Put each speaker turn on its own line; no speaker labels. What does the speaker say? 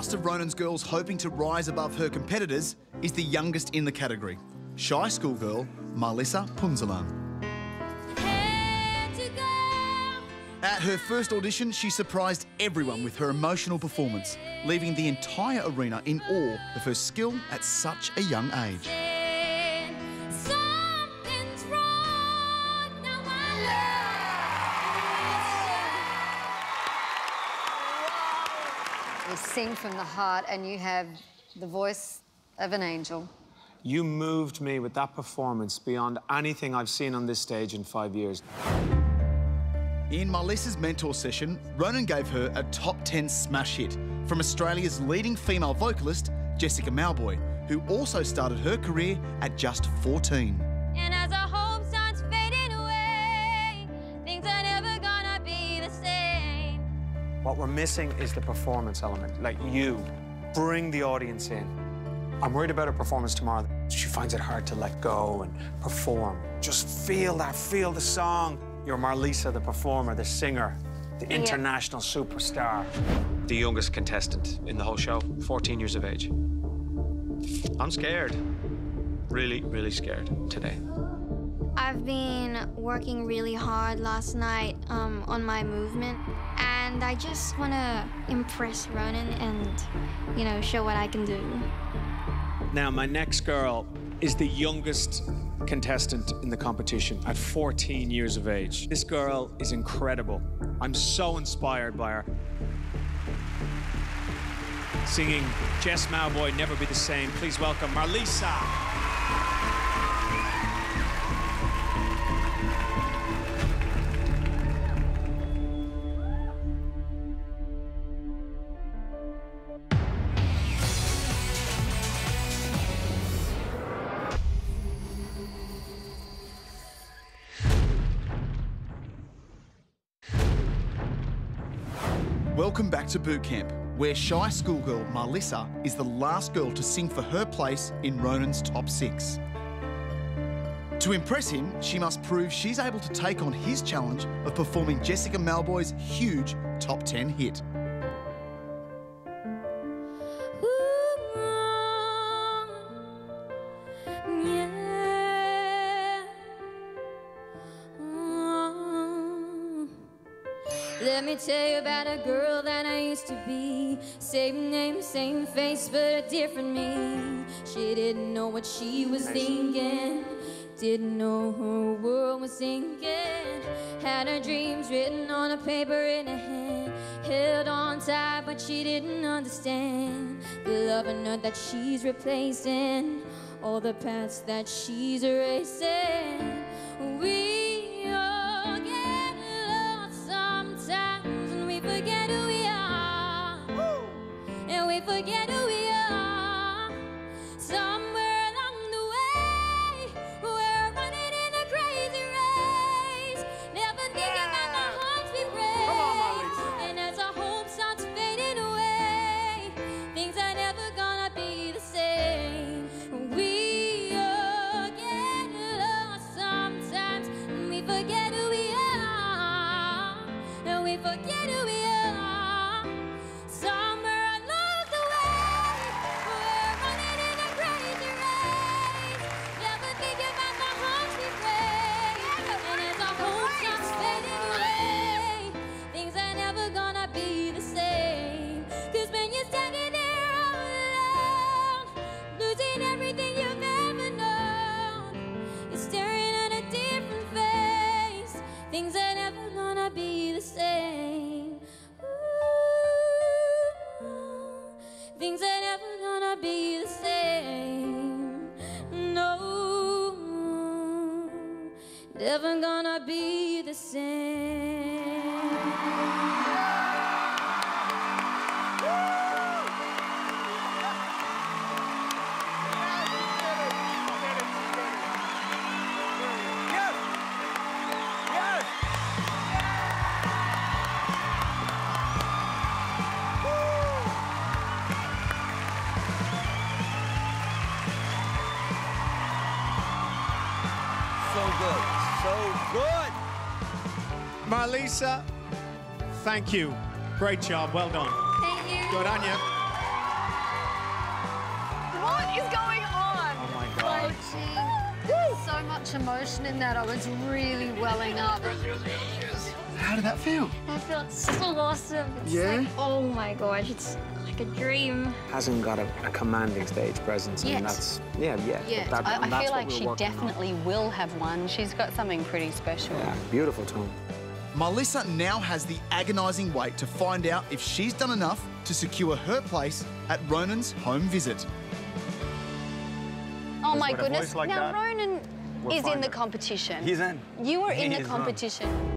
last of Ronan's girls hoping to rise above her competitors is the youngest in the category, shy schoolgirl Marlissa Punzalan. At her first audition, she surprised everyone with her emotional performance, leaving the entire arena in awe of her skill at such a young age.
You sing from the heart and you have the voice of an angel.
You moved me with that performance beyond anything I've seen on this stage in 5 years.
In Marlissa's mentor session, Ronan gave her a top 10 smash hit from Australia's leading female vocalist, Jessica Mauboy, who also started her career at just 14.
And as our hope starts fading away, things are never gonna be the same.
What we're missing is the performance element. Like, you bring the audience in. I'm worried about her performance tomorrow. She finds it hard to let go and perform. Just feel that, feel the song. You're Marlissa, the performer, the singer, the international superstar. The youngest contestant in the whole show, 14 years of age. I'm scared. Really, really scared today.
I've been working really hard last night on my movement, and I just want to impress Ronan and, you know, show what I can do.
Now, my next girl is the youngest contestant in the competition at 14 years of age. This girl is incredible. I'm so inspired by her. Singing Jess Mauboy, Never Be the Same. Please welcome Marlissa.
Welcome back to Boot Camp, where shy schoolgirl Marlissa is the last girl to sing for her place in Ronan's top 6. To impress him, she must prove she's able to take on his challenge of performing Jessica Mauboy's huge top 10 hit.
Let me tell you about a girl that I used to be. Same name, same face, but a different me. She didn't know what she was thinking. Didn't know her world was sinking. Had her dreams written on a paper in her hand. Held on tight, but she didn't understand the love and her that she's replacing. All the paths that she's erasing. We all get lost sometimes, and we forget who we are. And we forget who we are. Somewhere along the way, we're running in a crazy race, never thinking about the hearts we break. And as our hope starts fading away, things are never gonna be the same. We all get lost sometimes, and we forget who we are. And we forget who we are. Somewhere along the way, we're running in a crazy race, never thinking about the hearts we break. And as our hope starts fading away, things are never gonna be the same. 'Cause when you're standing there all alone, losing everything you've ever known, you're staring at a different face. Things are never gonna be the same. Ooh, things are never gonna be the same. No, never gonna be the same.
So good. So good.
Marlissa, thank you. Great job. Well done.
Thank you.
Good on you.
is going on?
Oh my God.
So much emotion in that. I was really welling up.
How did that feel?
That felt so awesome. It's
Yeah?
like, oh my gosh, it's like a dream.
Hasn't got a commanding stage presence.
Yet.
And that's, yeah.
Yeah,
That-
I
and that's
feel
what
like
we're
she
working on.
definitely will have one. She's got something pretty special.
Yeah, beautiful tone.
Melissa now has the agonising wait to find out if she's done enough to secure her place at Ronan's home visit.
Oh my
with a
goodness.
voice like
now,
that,
Ronan
we'll
is in
find
the
it.
competition.
He's in.
You were in
He
the
is on.
competition.